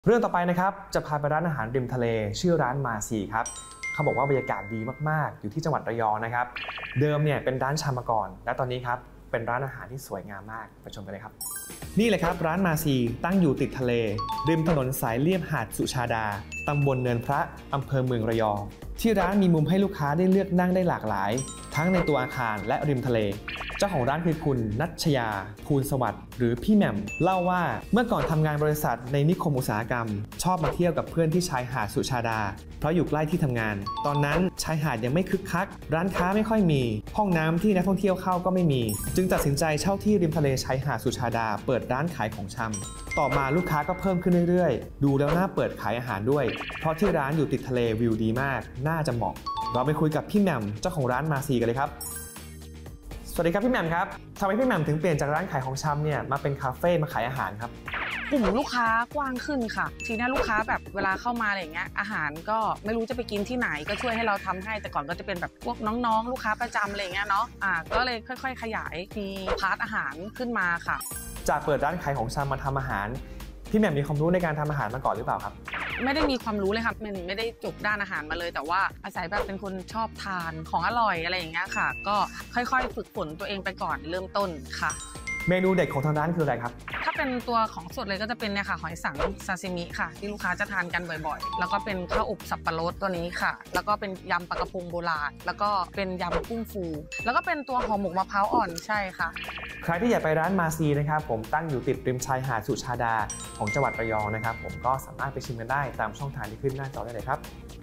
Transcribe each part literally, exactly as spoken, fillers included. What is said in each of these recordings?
เรื่องต่อไปนะครับจะพาไปร้านอาหารริมทะเลชื่อร้านมาซีครับเขาบอกว่าบรรยากาศดีมากๆอยู่ที่จังหวัดระยองนะครับเดิมเนี่ยเป็นร้านชามมาก่อนและตอนนี้ครับเป็นร้านอาหารที่สวยงามมากไปชมกันเลยครับนี่เลยครับร้านมาซีตั้งอยู่ติดทะเลริมถนนสายเลียบหาดสุชาดาตำบลเนินพระอำเภอเมืองระยองที่ร้านมีมุมให้ลูกค้าได้เลือกนั่งได้หลากหลายทั้งในตัวอาคารและริมทะเลเจ้าของร้านคือคุณณัชยาภูลสวัสดิ์หรือพี่แหม่มเล่าว่าเมื่อก่อนทำงานบริษัทในนิคมอุตสาหกรรมชอบมาเที่ยวกับเพื่อนที่ชายหาดสุชาดาเพราะอยู่ใกล้ที่ทำงานตอนนั้นชายหาดยังไม่คึกคักร้านค้าไม่ค่อยมีห้องน้ำที่นักท่องเที่ยวเข้าก็ไม่มีจึงตัดสินใจเช่าที่ริมทะเลชายหาดสุชาดาเปิดร้านขายของชำต่อมาลูกค้าก็เพิ่มขึ้นเรื่อยๆดูแล้วน่าเปิดขายอาหารด้วยเพราะที่ร้านอยู่ติดทะเลวิวดีมากน่าจะเหมาะเราไปคุยกับพี่แหม่มเจ้าของร้านมาซีกันเลยครับสวัสดีครับพี่แหม่มครับทำไมพี่แหม่มถึงเปลี่ยนจากร้านขายของชำเนี่ยมาเป็นคาเฟ่มาขายอาหารครับกลุ่มลูกค้ากว้างขึ้นค่ะทีนี้ลูกค้าแบบเวลาเข้ามาอะไรอย่างเงี้ยอาหารก็ไม่รู้จะไปกินที่ไหนก็ช่วยให้เราทำให้แต่ก่อนก็จะเป็นแบบพวกน้องๆลูกค้าประจำอะไรอย่างเงี้ยเนาะอ่าก็เลยค่อยๆขยายมีพาร์ทอาหารขึ้นมาค่ะจากเปิดร้านขายของชำมาทำอาหารพี่แหม่มมีความรู้ในการทำอาหารมาก่อนหรือเปล่าครับไม่ได้มีความรู้เลยค่ะมันไม่ได้จบด้านอาหารมาเลยแต่ว่าอาศัยแบบเป็นคนชอบทานของอร่อยอะไรอย่างเงี้ยค่ะก็ค่อยๆฝึกฝนตัวเองไปก่อนเริ่มต้นค่ะเมนูเด็ดของทางร้านคืออะไรครับถ้าเป็นตัวของสดเลยก็จะเป็นเนี่ยค่ะหอยสังซาซิมิค่ะที่ลูกค้าจะทานกันบ่อยๆแล้วก็เป็นข้าวอบสับปะรดตัวนี้ค่ะแล้วก็เป็นยำปลากระพงโบราณแล้วก็เป็นยำกุ้งฟูแล้วก็เป็นตัวห่อหมกมะพร้าวอ่อนใช่ค่ะใครที่อยากไปร้านมาซีนะครับผมตั้งอยู่ติดริมชายหาดสุชาดาของจังหวัดระยองนะครับผมก็สามารถไปชิมกันได้ตามช่องทางที่ขึ้นหน้าจอได้เลยครับ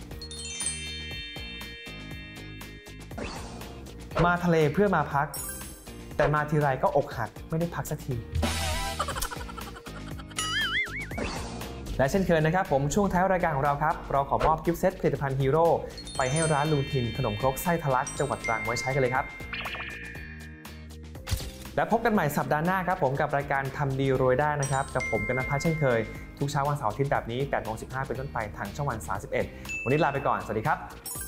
มาทะเลเพื่อมาพักแต่มาทีไรก็อกหักไม่ได้พักสักทีและเช่นเคยนะครับผมช่วงท้ายรายการของเราครับเราขอมอบกิฟต์เซตผลิตภัณฑ์ฮีโร่ไปให้ร้านลุงทินขนมครกไส้ทะลักจังหวัดตรังไว้ใช้กันเลยครับและพบกันใหม่สัปดาห์หน้าครับผมกับรายการทำดีรวยได้นะครับกับผมกนภัทรเช่นเคยทุกเช้าวันเสาร์อาทิตย์แบบนี้ แปดโมงสิบห้า เป็นต้นไปทางช่องวันสามสิบเอ็ดวันนี้ลาไปก่อนสวัสดีครับ